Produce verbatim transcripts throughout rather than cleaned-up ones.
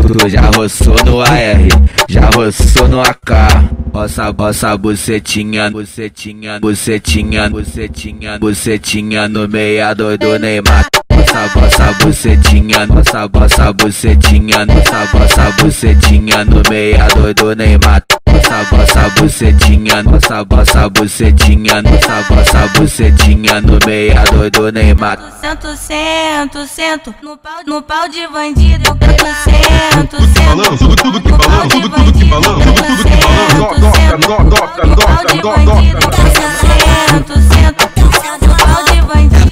Tu já roçou no A R, já roçou no A K. Bossa, bossa, bucetinha, bucetinha, bucetinha, bucetinha, bucetinha no meiado do Neymar. Bossa, bossa, bucetinha, bossa, bossa, bucetinha, bossa, bossa, bucetinha no meiado do Neymar. Bossa, bossa, bucetinha, bossa, bossa, bucetinha, bossa, bossa, bucetinha no meiado do Neymar. Sento, sento, sento no pau, no pau de bandido. Eu sento, sento tudo tudo que balão, tudo tudo que balão, tudo tudo que balão. Doca, doca, doca, doca, doca. Sento, sento no pau de bandido.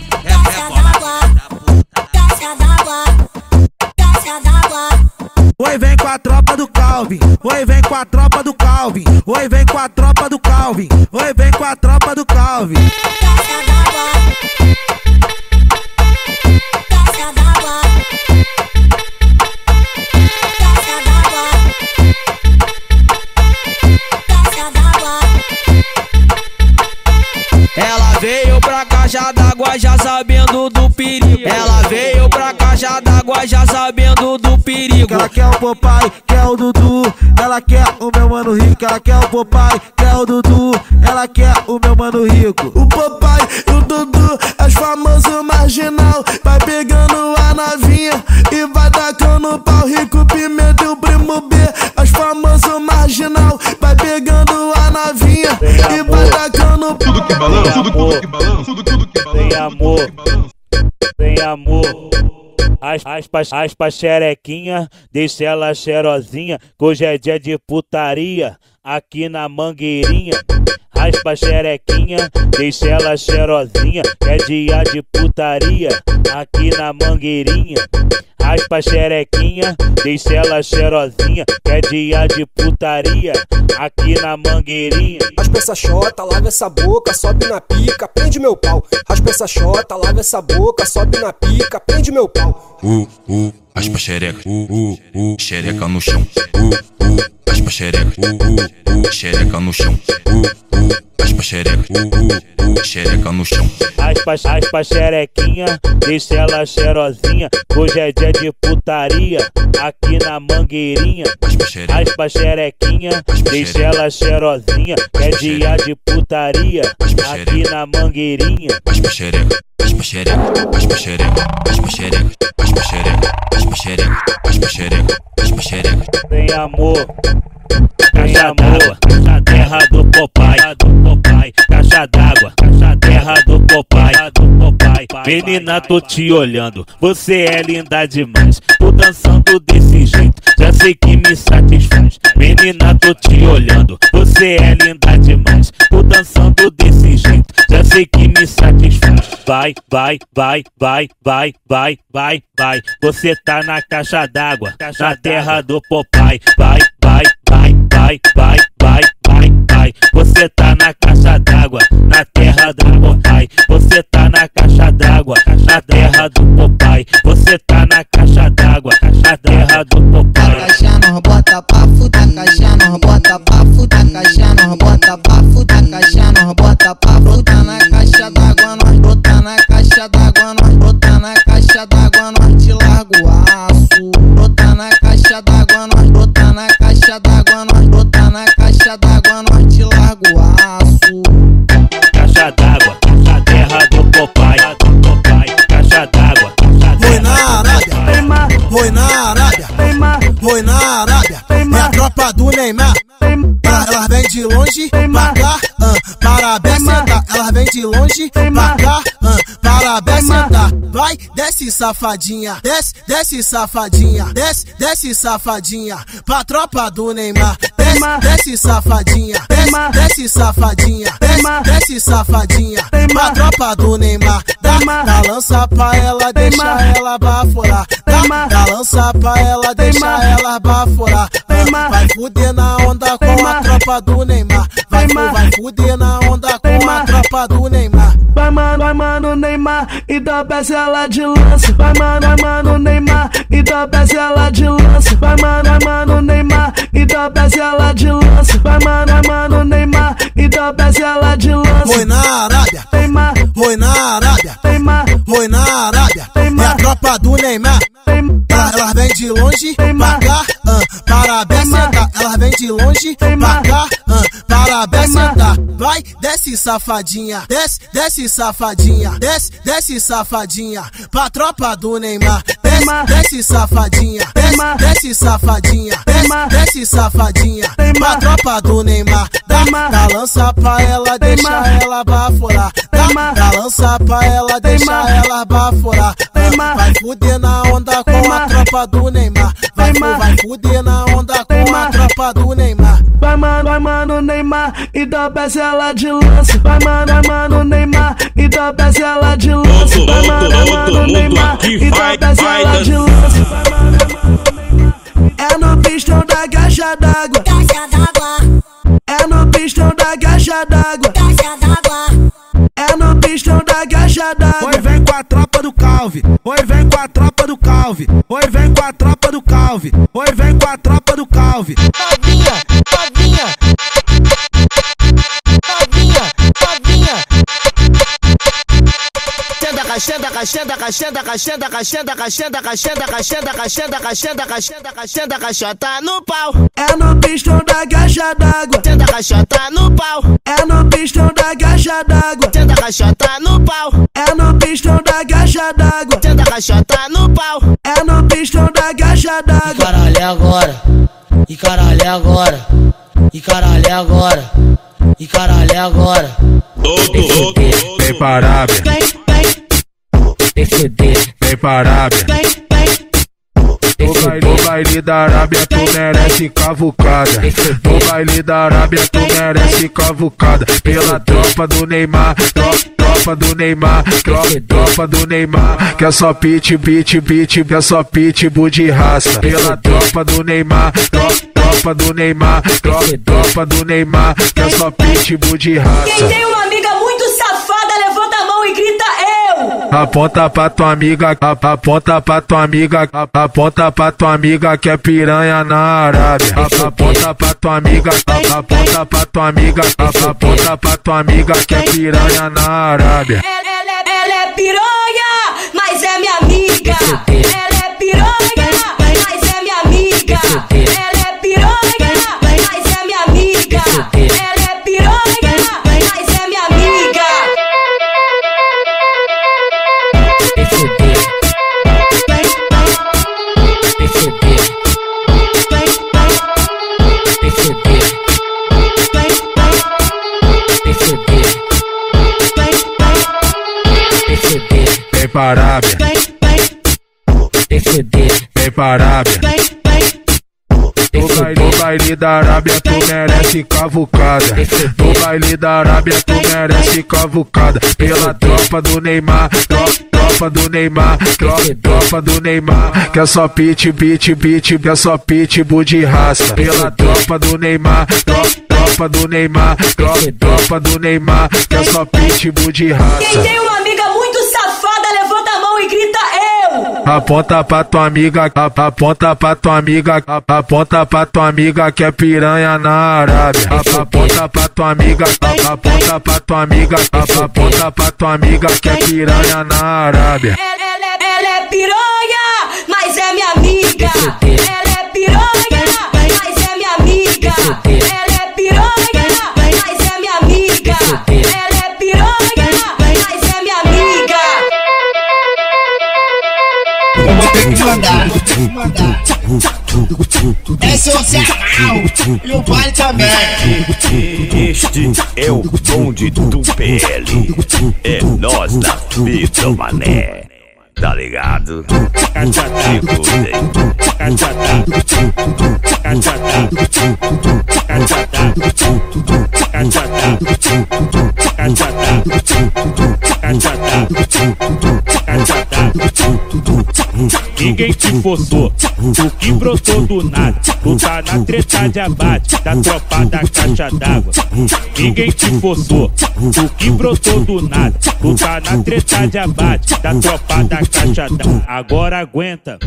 Oi, vem com a tropa do Calvin. Oi, vem com a tropa do Calvin. Oi, vem com a tropa do Calvin. Oi, vem com a tropa do Calvin. Ela veio pra caixa d'água já sabendo do perigo. Ela veio pra caixa d'água já sabendo do perigo. Ela quer o Popeye, quer o Dudu. Ela quer o meu mano rico. Ela quer o Popeye, quer o Dudu. Ela quer o meu mano rico. O Popeye e o Dudu, as famoso marginal. Vai pegando a novinha e vai tacando pau. Rico, Pimenta e o primo B, as famoso marginal. Vai pegando a novinha e vai tacando pau. Tudo que balão, tudo tudo que balão, tudo tudo que balão. Tem amor, tem amor. Aspas, aspas, xerequinha, deixa ela cheirosinha, que hoje é dia de putaria, aqui na Mangueirinha. Aspas, xerequinha, deixa ela cheirosinha, que é dia de putaria, aqui na Mangueirinha. Aspas, xerequinha, deixa ela cheirosinha, que é dia de putaria, aqui na Mangueirinha. Raspa essa chota, lava essa boca, sobe na pica, prende meu pau. Raspa essa chota, lava essa boca, sobe na pica, prende meu pau. Uh, uh, aspa xereca, uh, uh, uh, xereca no chão. Uh, uh, aspa xereca, uh, uh, uh, xereca no chão. Uh, uh, aspa xereca, uh, uh, uh, xereca no chão. Aspas, aspas, xerequinha, deixa ela cheirosinha, hoje é dia de putaria, aqui na Mangueirinha. Aspas, xerequinha, deixa ela cheirosinha, é dia de putaria, aqui na Mangueirinha. Aspa xereca, aspa xereca, aspa xereca, aspa xereca, aspa xereca, aspa xereca, aspa xereca, aspa xereca. Tem amor, caixa d'água, caixa terra do Popeye, do Popeye, caixa d'água, caixa terra do Popeye, do Popeye. Menina, tô te olhando, você é linda demais, tô dançando desse jeito, já sei que me satisfaz. Menina, tô te olhando, você é linda demais, tô dançando desse jeito, já sei que me satisfaz. Vai, vai, vai, vai, vai, vai, vai, vai, você tá na caixa d'água, na terra do Popeye. Vai, vai, vai, vai, vai, vai, vai, vai, você tá na caixa d'água, na terra do Popeye. Você tá na caixa d'água, na terra do Popeye. Você tá na caixa d'água, na terra do Popeye. Caixa nós bota pra fuder, caixa nós bota pra fuder, caixa nós bota pra fuder, caixa nós bota pra fuder. Na caixa d'água nós bota, na caixa d'água nós bota, na caixa d'água nós te largo o aço. Bota na caixa d'água nós bota, na caixa d'água nós bota, na caixa d'água nós te largo o aço. Caixa d'água, na terra do Popeye, do Popeye. Caixa d'água, Foi na Arábia, foi na Arábia, foi na Arábia. É a tropa do Neymar. Ela vem de longe pra cá, uh, parabéns sentar. Ela vem de longe pra cá, uh, parabéns sentar. Vai, desce safadinha, desce, desce safadinha, desce, desce safadinha. Pra tropa do Neymar, desce, desce safadinha, desce, desce safadinha, desce, desce safadinha. Pra tropa do Neymar, dá, dá lança pra ela, deixa ela baforar. Dá, dá lança pra ela, deixa ela baforar. Uh, vai fuder na onda com a tropa do Neymar. Vai, vai fuder na onda com a tropa do Neymar. Vai, mano, vai, mano, Neymar, então peça ela de lança. Vai, mano, vai, mano, Neymar, então peça ela de lança. Vai, mano, vai, mano, Neymar, então peça ela de lança. Vai, mano, vai, mano, Neymar, então peça ela de lança. Foi na Arábia, foi na Arábia, foi na Arábia. É a tropa do Neymar. Elas, elas vêm de longe pra cá, ah, parabéns sentar. Elas vêm de longe pra cá, ah, parabéns sentar. Vai, desce safadinha, desce, desce safadinha, desce, desce safadinha, pra tropa do Neymar. Desce, desce safadinha, desce, desce safadinha, desce, desce safadinha, pra tropa do Neymar. Dá, dá lança pra ela, deixa ela baforar. Dá, dá lança pra ela, deixa ela baforar. Ah, vai fuder na onda com a tropa do Neymar. Vai, vai fuder na onda com a tropa do Neymar. Vai mano, vai mano Neymar, então peça ela de lança. Vai mano, vai mano Neymar, então peça ela de lança. Vai mano, vai mano Neymar, então peça ela de lança. É no pistão da caixa d'água, Caixa d'água, é no pistão da caixa d'água, caixa d'água. é no pistão da caixa d'água. Oi, vem com a tropa do Calve. Oi, vem com a tropa do Calve. Oi, vem com a tropa do Calve. Oi, vem com a tropa do Calve. Novinha, novinha, novinha, novinha. Caixenda, caixenda, caixenda, caixenda, caixenda, caixenda, caixenda, caixenda, caixenda, caixenda, caixenda, caixenda, caixota no pau. É no pistão da caixa d'água, Caixenda, caixota no pau. é no pistão da caixa d'água, Caixenda, caixota no pau. é no pistão da caixa d'água, Caixenda, caixota no pau. é no pistão da caixa d'água. Caralho, é agora. E caralho, é agora. E caralho, é agora. E caralho, é agora. Todo, todo, Vem pra Arábia, vem pra Arábia. No baile, no baile da Arábia tu merece cavucada. No baile da Arábia tu merece cavucada. Pela tropa do Neymar, tro, tropa do Neymar, tro, tropa do Neymar. Que é só pit, pit, pit, que é só pitbull de raça. Pela tropa do Neymar, tro, tropa do Neymar, tro, tropa do Neymar. Que é só pitbull de raça. Quem tem uma amiga muito safada, levanta a mão e grita eu. Aponta pra tua amiga, ap- aponta pra tua amiga, ap- aponta pra tua amiga que é piranha na Arábia. Ap- Aponta pra tua amiga, ap- aponta pra tua amiga, ap- aponta pra tua amiga que é piranha na Arábia. Ela, ela, ela é piranha, mas é minha amiga. Ela é piranha, mas é minha amiga. Ela é piranha, mas é minha amiga. Ela é piranha, mas é minha amiga. Vem pra Arábia, vem pra Arábia. No baile, no baile da Arábia tu merece cavucada. No baile da Arábia tu merece cavucada. Pela tropa do Neymar, tro, tropa do Neymar, tro, tropa do Neymar. Que é só pit, pit, pit, que é só pitbull de raça. Pela tropa do Neymar, tro, tropa do Neymar, tro, tropa do Neymar. Que é só pitbull de Quem raça. tem uma amiga muito safada, levanta a mão e grita eu. Aponta pra tua amiga, ap- aponta pra tua amiga, ap- aponta pra tua amiga que é piranha na Arábia. Ap- Aponta pra tua amiga, ap- aponta pra tua amiga, ap- aponta pra tua amiga que é piranha na Arábia. Ela, ela, ela é piranha, mas é minha amiga. Ela é piranha, mas é minha amiga. Ela é piranha, mas é minha amiga. Ela é piranha, mas é minha amiga. Tem que mandar, tem que mandar. Esse é o Zé e o baile também. Este é o bonde do P L. É nós na fita, mané. Tá ligado? Cachatico, Ninguém te forçou, tu que brotou do nada. Tu tá na treta de abate da tropa da caixa d'água. Ninguém te forçou, tu que brotou do nada. Tu tá na treta de abate da tropa da caixa d'água. Agora aguenta,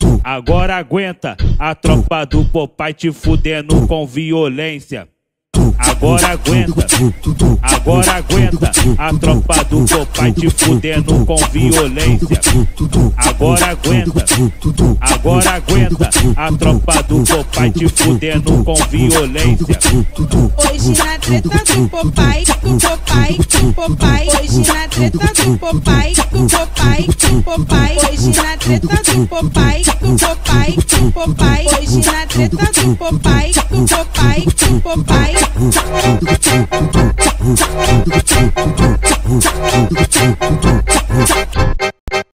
agora aguenta a tropa do Popeye te fudendo com violência. Agora aguenta, agora aguenta a tropa do papai te fudendo com violência. Agora aguenta, agora aguenta a tropa do papai te fudendo com violência. Hoje na treta do papai, com papai, com papai. Hoje na treta do papai, com papai, com papai. Hoje na treta do papai, com papai, com papai. Hoje na treta do papai, com papai, com papai.